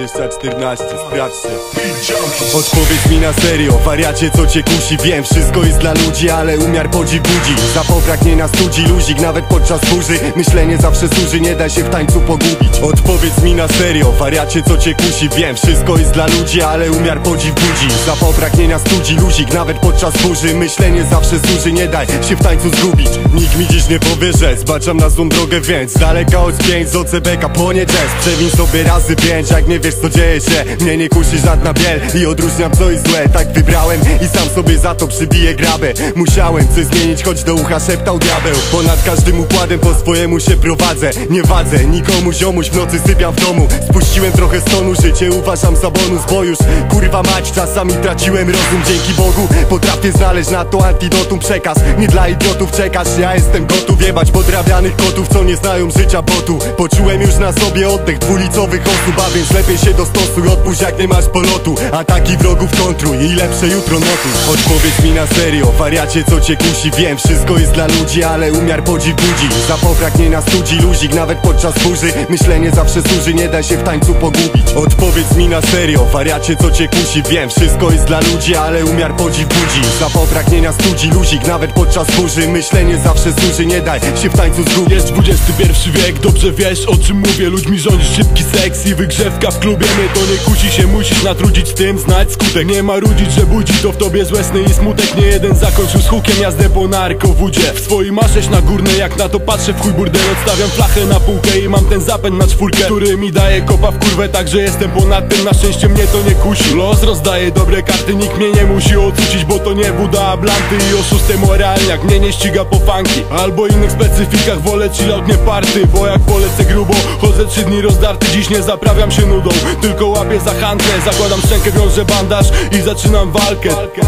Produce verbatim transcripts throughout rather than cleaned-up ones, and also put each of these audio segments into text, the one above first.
dwadzieścia czternaście, sprawdź się. Odpowiedz mi na serio, wariacie, co cię kusi. Wiem, wszystko jest dla ludzi, ale umiar podziw budzi. Zapobrak nie na studzi, luzik nawet podczas burzy. Myślenie zawsze służy, nie daj się w tańcu pogubić. Odpowiedz mi na serio, wariacie, co cię kusi. Wiem, wszystko jest dla ludzi, ale umiar podziw budzi. Zapobrak nie na studzi, luzik nawet podczas burzy. Myślenie zawsze służy, nie daj się w tańcu zgubić. Nikt mi dziś nie powie, że zbaczam na złą drogę, więc daleka od pięć z O C B K płonie jazz. Przewin sobie razy pięć, jak nie wiesz co dzieje się. Mnie nie kusi żadna biel i odróżniam co jest złe. Tak wybrałem i sam sobie za to przybiję grabę. Musiałem coś zmienić, choć do ucha szeptał diabeł. Ponad każdym układem po swojemu się prowadzę. Nie wadzę nikomu, ziomuś, w nocy sypiam w domu. Spuściłem trochę stonu, życie uważam za bonus. Bo już kurwa mać, czasami traciłem rozum. Dzięki Bogu potrafię znaleźć na to antidotum. Przekaz nie dla idiotów, czekasz, ja jestem gotów jebać podrabianych kotów, co nie znają życia potu. Poczułem już na sobie oddech dwulicowych osób, a więc lepiej się dostosuj, odpuść jak nie masz polotu. Ataki wrogów kontruj i lepsze jutro notuj. Odpowiedz mi na serio, wariacie, co cię kusi. Wiem, wszystko jest dla ludzi, ale umiar podziw budzi. Zapobrak nie na studzi, luzik nawet podczas burzy. Myślenie zawsze służy, nie daj się w tańcu pogubić. Odpowiedz mi na serio, wariacie, co cię kusi. Wiem, wszystko jest dla ludzi, ale umiar podziw budzi. Zapobrak nie na studzi, luzik nawet podczas burzy. Myślenie zawsze służy, nie daj się w tańcu zgubić. Jest dwudziesty pierwszy wiek, dobrze wiesz o czym mówię. Ludźmi rządzi szybki seks i wygrzewka w klubie. Mnie to nie kusi się, musisz natrudzić z tym, znać skutek. Nie marudzić, że budzi to w tobie złe sny i smutek. Nie jeden zakończył z hukiem jazdę po narkowódzie. W swojej ma sześć na górne, jak na to patrzę w chuj burdel. Odstawiam flachę na półkę i mam ten zapęd na czwórkę, który mi daje kopa w kurwę, także jestem ponad tym. Na szczęście mnie to nie kusi. Los rozdaje dobre karty, nikt mnie nie musi odrzucić, bo to nie Buda, a blanty i oszusty moralniak mnie nie ściga po funky albo innych specyfikach. Wolę chillout, nie party, bo jak polecę grubo chodzę trzy dni rozdarty, dziś nie zaprawiam się nudą, tylko łapię za handlę. Zakładam szczękę, wiążę bandaż i zaczynam walkę.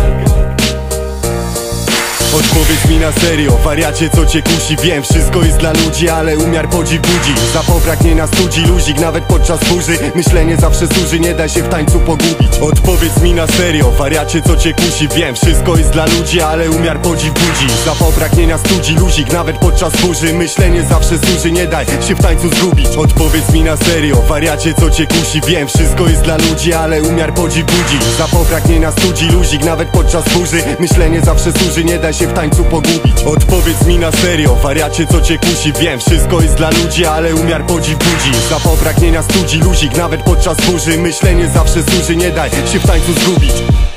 Odpowiedz mi na serio, wariacie, co cię kusi. Wiem, wszystko jest dla ludzi, ale umiar podziw budzi. Zapobrak nie na studzi, luzik nawet podczas burzy. Myślenie zawsze służy, nie daj się w tańcu pogubić. Odpowiedz mi na serio, wariacie, co cię kusi. Wiem, wszystko jest dla ludzi, ale umiar podziw budzi. Zapobrak nie na studzi, luzik nawet podczas burzy. Myślenie zawsze służy, nie daj się w tańcu zgubić. Odpowiedz mi na serio, wariacie, co cię kusi. Wiem, wszystko jest dla ludzi, ale umiar podziw budzi. Zapobrak nie na studzi, luzik nawet podczas burzy. Myślenie zawsze służy, nie daj się w tańcu pogubić. Odpowiedz mi na serio, wariacie, co cię kusi. Wiem, wszystko jest dla ludzi, ale umiar podziw budzi. Zapobrak nie na studzi, luzik nawet podczas burzy. Myślenie zawsze służy, nie daj się w tańcu zgubić.